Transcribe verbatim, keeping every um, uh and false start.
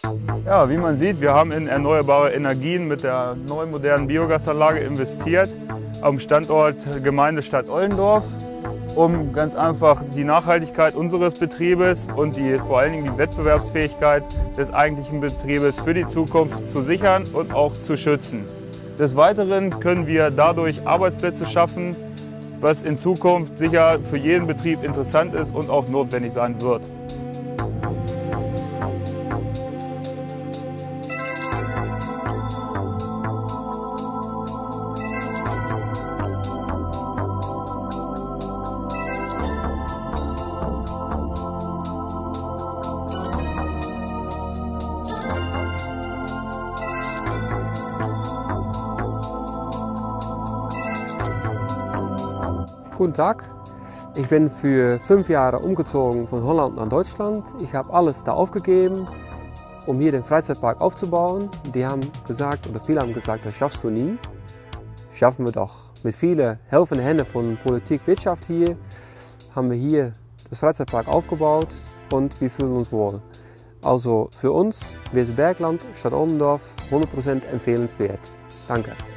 Ja, wie man sieht, wir haben in erneuerbare Energien mit der neuen modernen Biogasanlage investiert am Standort Gemeindestadt Ollendorf, um ganz einfach die Nachhaltigkeit unseres Betriebes und die, vor allen Dingen die Wettbewerbsfähigkeit des eigentlichen Betriebes für die Zukunft zu sichern und auch zu schützen. Des Weiteren können wir dadurch Arbeitsplätze schaffen, was in Zukunft sicher für jeden Betrieb interessant ist und auch notwendig sein wird. Guten Tag, ich bin für fünf Jahre umgezogen von Holland nach Deutschland. Ich habe alles da aufgegeben, um hier den Freizeitpark aufzubauen. Die haben gesagt, oder viele haben gesagt, das schaffst du nie. Schaffen wir doch. Mit vielen helfenden Händen von Politik, Wirtschaft hier, haben wir hier das Freizeitpark aufgebaut und wir fühlen uns wohl. Also für uns, Weserbergland, Stadt Ollendorf, hundert Prozent empfehlenswert. Danke.